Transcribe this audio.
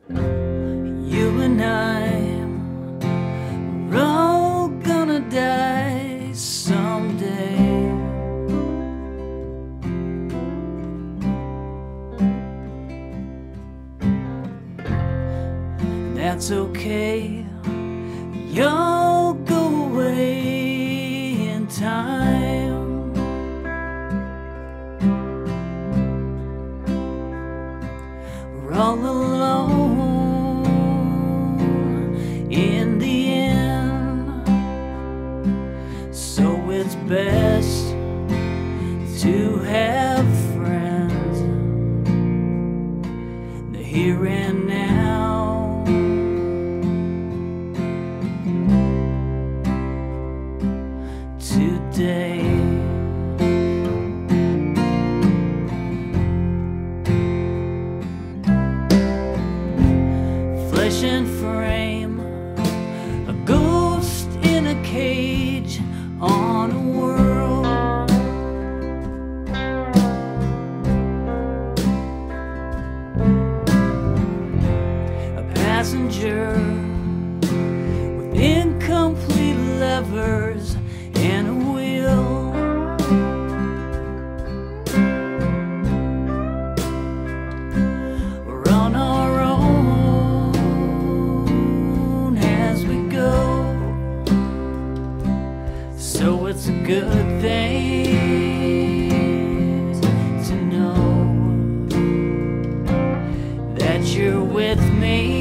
You and I are all gonna die someday. That's okay, you'll go away in time. We're all alone in the end, so it's best to have friends, the here and now. Today, flesh and frame, a ghost in a cage on a world. A passenger with incomplete levers and a wheel. We're on our own as we go, so it's a good thing to know that you're with me.